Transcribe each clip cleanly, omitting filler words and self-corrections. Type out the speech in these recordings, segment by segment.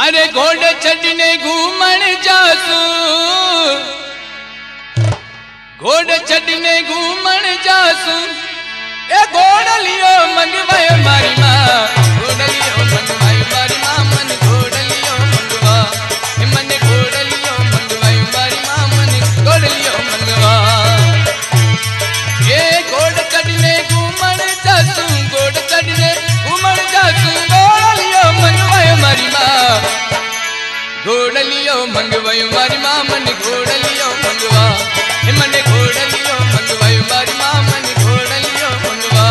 अरे घोड़ छड़ने घूमण जासू, घोड़ छड़ने घूमण जासू, ए घोड़ लियो मंगवायो मारी माँ, घोड़ लियो मंगवायो मारी माँ, मन घोड़ लियो मंगवा, मन घोड़ लियो मंगवायो मारी माँ, मन घोड़ लियो मंगवा। ये घोड़ छड़ने घूमण जासू, घोड़ छड़ने घूमण जासू, घोड़ लियो मंगवायो मारी माँ, घोड़ लियो मंगवायो मारी माँ, मन घोड़ लियो मंगवा, मन घोड़ लियो मंगवायो मारी माँ, मन घोड़ लियो मंगवा।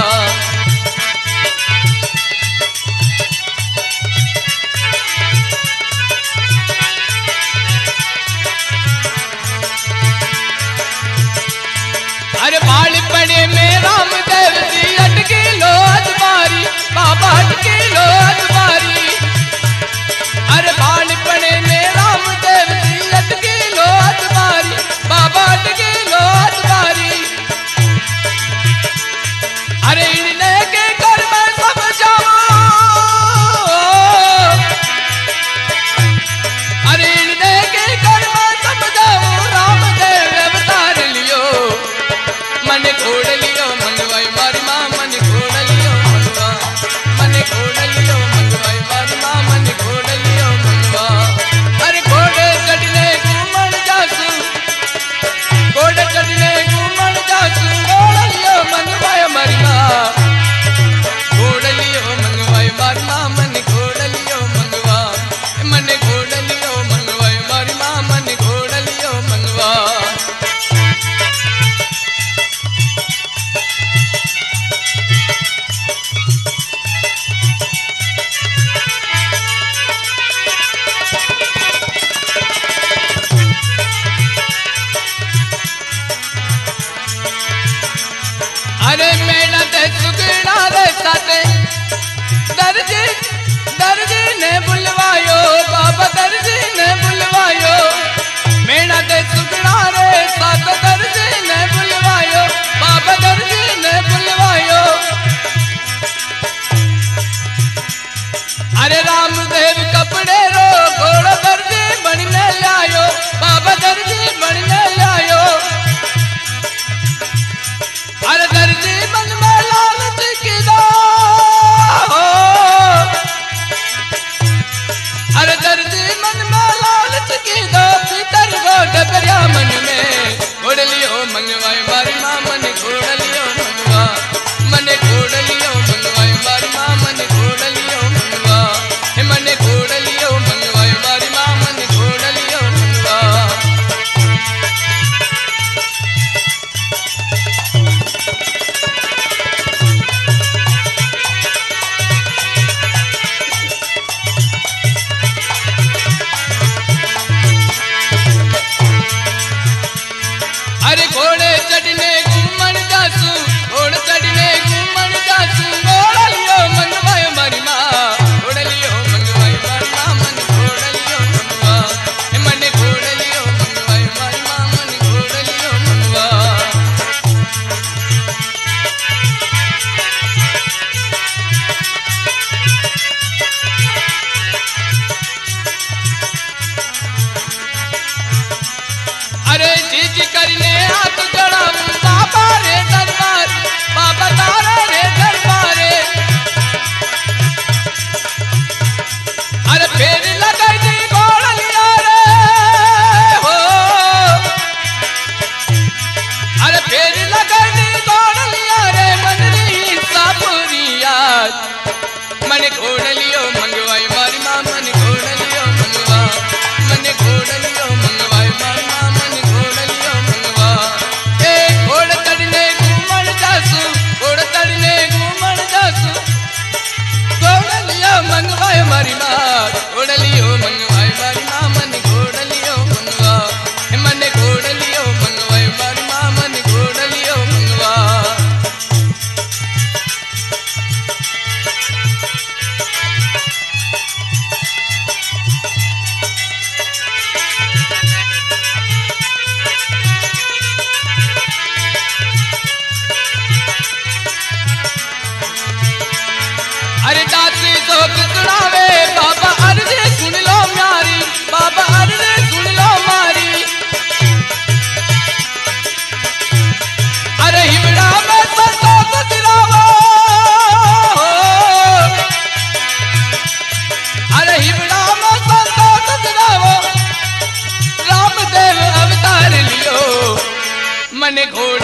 अरे बाल पड़े में रामदेव जी अटके लो अजबारी, बाबा अटके लो अजबारी। अरे बाल पड़े में रामदेव जी अटके लो अजबारी, बाबा अटके लो अजबारी। अरे इनने के घर में सब जाओ, अरे इनने के घर में सब जाओ, रामदेव अवतार लियो, मन घोड़ लियो मंगवाई मारी माँ, मन घोड़ लियो मंगवा, मन घोड़ लियो मंगवाई मारी माँ, मन घोड़ लियो मंगवा। अरे घोड़े चढ़ने घूमण जासू, घोड़े चढ़ने घूमण जासू, घोड़ लियो मंगवाई मारी माँ, घोड़ लियो मंगवाई मारी माँ, मन घोड़ लियो मंगवा, मन घोड़ लियो मंगवाई मारी माँ, मन घोड़ लियो मंगवा। अरे मेरा ते सुगड़ा रे साथे दर्जी, दर्जी ने बुलवायो, बाबा दर्जी ने बुलवायो, मेरा ते सुगड़ा रे साथ दर्जी ने बुलवायो, बाबा दर्जी ने बुलवायो। अरे रामदेव कपड़े रो घोड़ा दर्जी बनने लायो, बाबा दर्जी बनने लायो। अरे दर्जी मन में लालच की दो, अरे दर्जी मन में लालच की दो, भीतर वो डबरिया मन में घोड़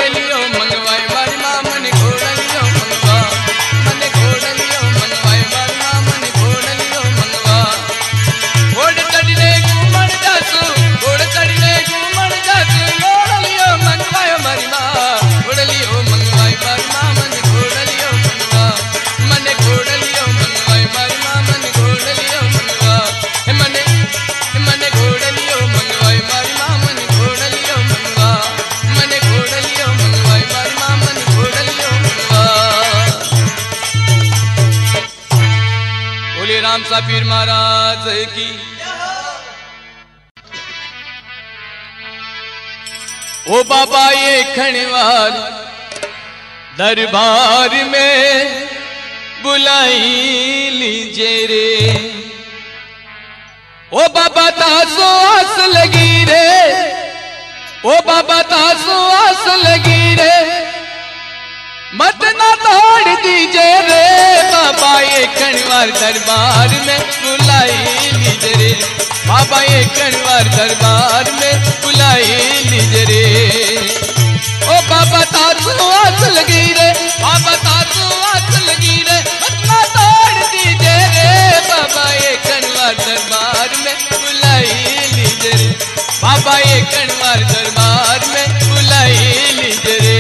घोड़लियो मनवाए मारी माँ मन घोड़लियो मनवा मन घोड़लियो मनवाए मारी माँ मन घोड़लियो मनवा घोड़ चढ़ने घूमन जासू घोड़ चढ़ने घूमन जासू घोड़लियो मनवाए मारी माँ घोड़लियो मनवाए मारी माँ मन घोड़लियो मनवा मन घोड़लियो मनवाए मारी माँ मन घोड़लियो मनवा मन घोड़लियो मनवाए मारी माँ मन घोड़लियो मनवा मन घोड़लियो मनवाए मारी माँ मन घोड़लियो मनवा। बोले राम सा पीर महाराज की। ओ बाबा ये खणवार दरबार में बुलाई लीजिए रे। ओ बाबा तासो आस लगी रे ओ बाबा तासो आस लगी रे मत ना तोड़ दीजिए रे। बाबा ये खणवार दरबार में बुलाई लीजिए रे बाबा ये खणवार दरबार में बुलाई लीजिए रे। ओ बाबा तासो आस लगी रे बाबा तासो आस लगी रे मत ना तोड़ दीजिए रे। बाबा ये खणवार दरबार में बुलाई लीजिए रे बाबा ये खणवार दरबार में बुलाई लीजिए रे।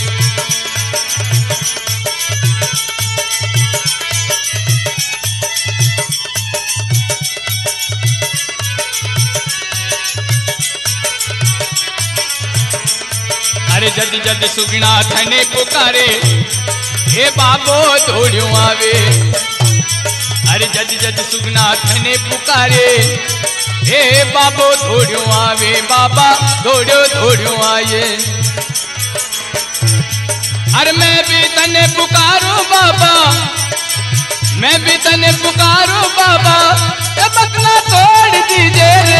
अरे जद जद सुगना थने पुकारे हे बाबो दौड़ियो आवे। अरे जद जद सुगना थने पुकारे हे बाबो दौड़ियो आवे बाबा दौड़ियो दौड़ियो आए। अरे मैं भी तने पुकारो बाबा मैं भी तने पुकारो बाबा ये बकला तोड़ दीजिए रे।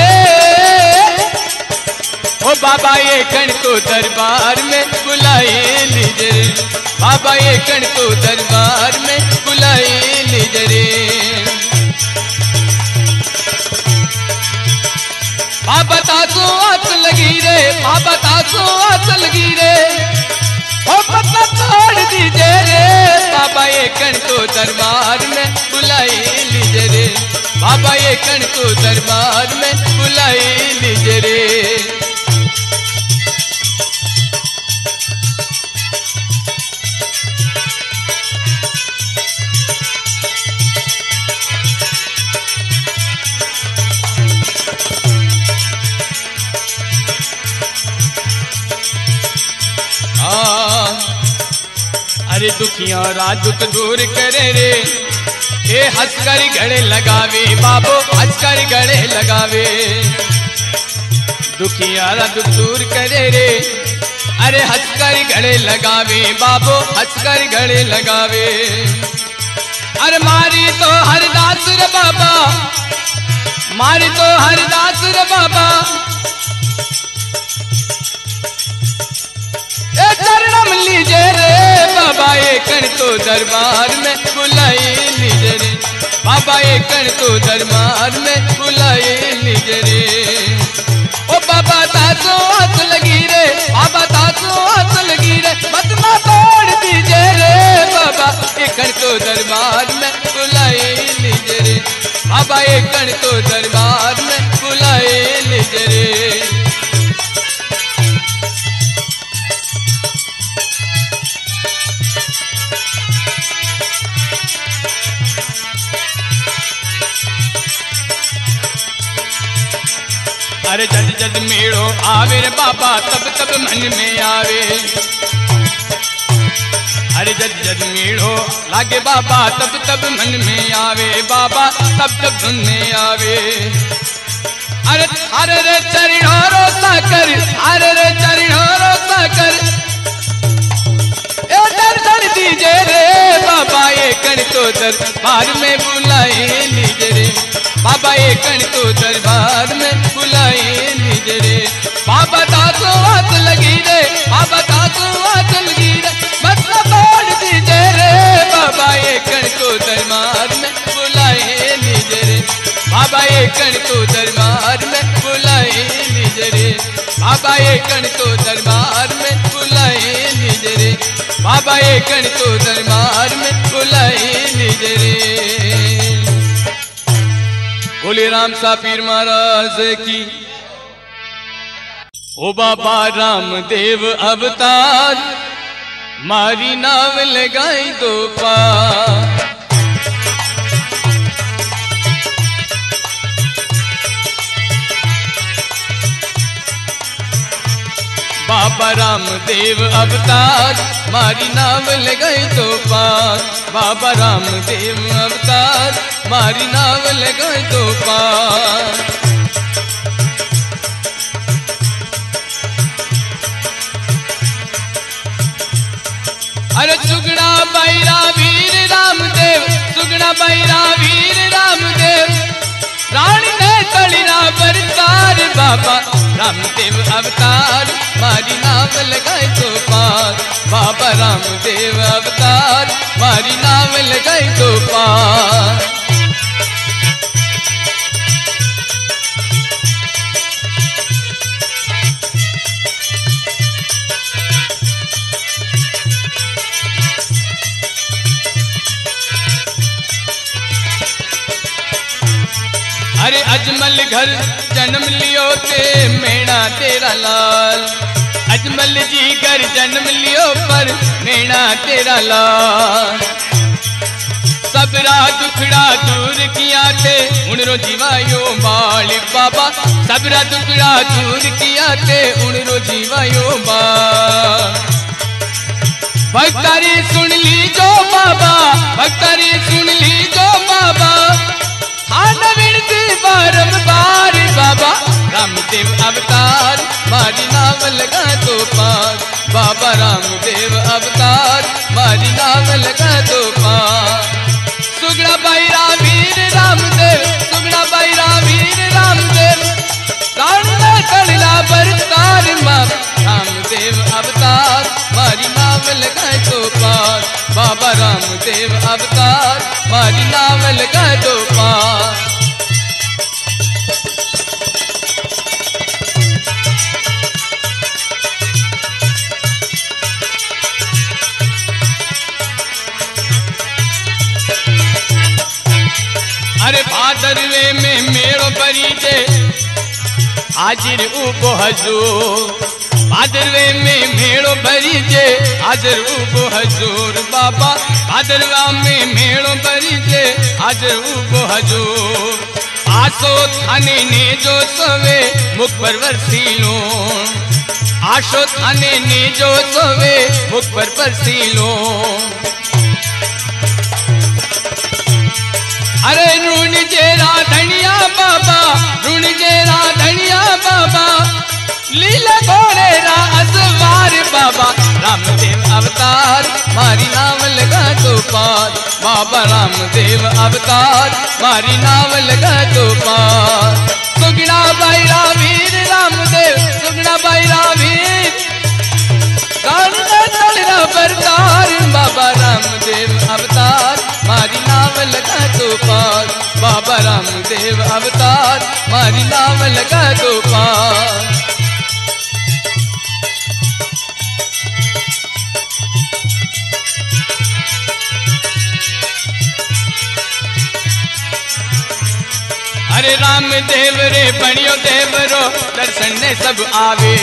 ओ बाबा ये कण को दरबार में बुलाई लीजिए रे बाबा ये कण को दरबार में बुलाई लीजिए रे। बाबा तासो आस लगी रे बाबा तासो आस लगी रे ओ पता तोड़ दीजिए रे। बाबा ये कण को दरबार में बुलाई लीजिए रे बाबा ये कण को दरबार में बुलाई लीजिए रे। अरे दुखियारा दुख दूर करे रे हे हंसकर गले लगावे बाबो हंसकर गले लगावे। दुखियारा दुख दूर करे रे अरे हंसकर गले लगावे बाबो हंसकर गले लगावे। अरे मारी तो हरदास रे बाबा मारी तो हरदास रे बाबा चरणम लीजिए रे बाबा ये कण को दरबार में बुलाई लीजिए रे बाबा ये कण को दरबार में बुलाई लीजिए रे। ओ बाबा तासो आस लगी रे बाबा तासो आस लगी रे मत ना तोड़ दीजिए रे। बाबा ये कण को दरबार में बुलाई लीजिए रे बाबा ये कण को दरबार में बुलाई लीजिए रे। अरे जद जद मेड़ो आवे रे बाबा तब तब मन में आवे। अरे जद जद मेड़ो लागे बाबा तब तब मन में आवे बाबा तब तब धुन में आवे। अरे अरे रे चरणों साकर अरे रे चरणों साकर ए दर्शन दीजिए रे बाबा ये कण को दरबार में बुलाई लीजिए रे बाबा ये कण को दरबार में बुलाई लीजिए रे। बाबा तासो आस लगी रे बाबा तासो आस लगी रे मत तोड़ दीजिए रे। बाबा ये कण को दरबार में बुलाई लीजिए रे बाबा ये कण को दरबार में बुलाई लीजिए रे बाबा ये कण को दरबार में बुलाई बाबा एक तो दरबार में बुलाई लीजे रे। बोले राम सा पीर महाराज की। ओ बाबा रामदेव अवतार मारी नाव लगाई दो पार। बाबा रामदेव अवतार मारी नाव लगाई दो पार। बाबा रामदेव अवतार मारी नाव लगाई दो पार। अरे सुगड़ा बैरा वीर रामदेव, सुगड़ा बैरा वीर रामदेव, रानी ने तड़िना बरतार। बाबा रामदेव अवतार मारी नाव लगाई दो पार। बाबा रामदेव अवतार मारी नाव लगाई दो पार। अरे अजमल घर जन्म लियो ते मेणा तेरा लाल। अजमल जी घर जन्म लियो पर मेणा तेरा लाल। सबरा दुखड़ा दूर किया थे उणरो जीवायो बाल। बाबा सबरा दुखड़ा दूर किया थे उणरो जीवायो बाल। भक्तारी सुन ली जो बाबा, भक्तारी सुन ली जो बाबा, बारंबार। बाबा रामदेव अवतार मारी नाव लगा दो पार। बाबा रामदेव अवतार मारी नाव लगा दो पार। सुगड़ा बैरा वीर रामदेव, सुगड़ा बैरा वीर रामदेव, राणा तड़ला बरतार। रामदेव अवतार मारी नाव लगा दो पार। बाबा रामदेव अवतार मारी नाव लगा दो पार। अरे भादरवे में मेड़ो बरीजे हाजिर उबो हजूर। भादरवे में मेड़ो बरीजे हाजिर उबो हजूर। बाबा भादरवा में मेड़ो बरीजे हाजिर उबो हजूर। आसो थाने ने जो सवे मुख पर वरसीलो। आशो थाने ने जो सवे मुख पर वरसीलो। अरे ऋण जेरा धनिया बाबा, ऋण जेरा धनिया बाबा, लीला घोड़े रा असवार। बाबा रामदेव अवतार मारी नाव लगा दो पार। बाबा रामदेव अवतार मारी नाव लगा दो पार। सुगड़ा बैरा वीर रामदेव, सुगड़ा बैरा वीर, तड़ना बरतार। बाबा रामदेव अवतार मारी नाव लगा दो पार। बाबा रामदेव अवतार मारी नाव लगा दो पार। अरे रामदेव रे बणियो देवरो दर्शन ने सब आवे।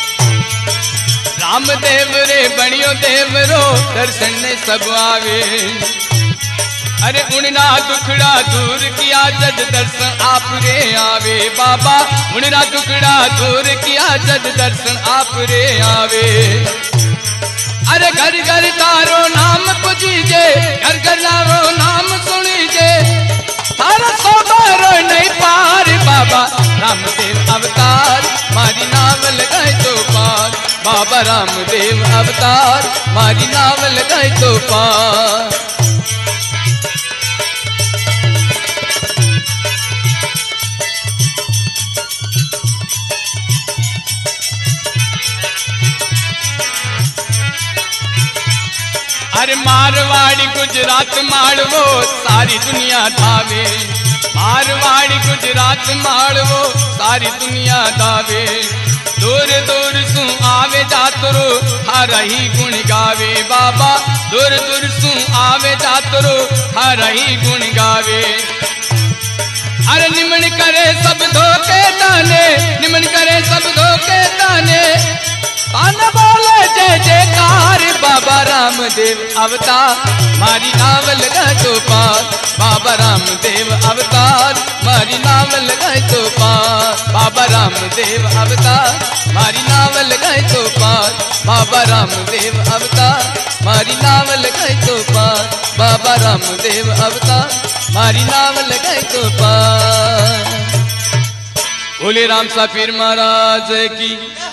रामदेव रे बणियो देवरो दर्शन ने सब आवे। अरे उनना दुखड़ा दूर किया जद दर्शन आप रे आवे। बाबा उनना दुखड़ा दूर किया जद दर्शन आप रे आवे। अरे घर घर तारो नाम पूजीजे, घर घर तारो नाम सुनीजे, तारा सोबारो नहीं पार। बाबा रामदेव अवतार मारी नाव लगाए तो पार। बाबा रामदेव अवतार मारी नाव लगाए तो पार। अरे मारवाड़ी गुजरात माड़वो सारी दुनिया धावे। मारवाड़ी गुजरात माड़वो सारी दुनिया धावे। दूर दूर सु आवे जातरो हर ही गुण गावे बाबा दूर दूर सु आवे जातरो हर ही गुण गावे अरे निमन करे सब धोखे ताने निमन करे सब धोखे ताने कान बोले जय जयकार बाबा रामदेव अवतार मारी नाव लगाए तो पार बाबा रामदेव अवतार मारी नाव लगाए तो पार बाबा रामदेव अवतार मारी नाव लगाए तो पार बाबा रामदेव अवतार मारी नाव लगाए तो पार बाबा रामदेव अवतार मारी नाव लगाए तो पार। बोले राम सा पीर महाराज की।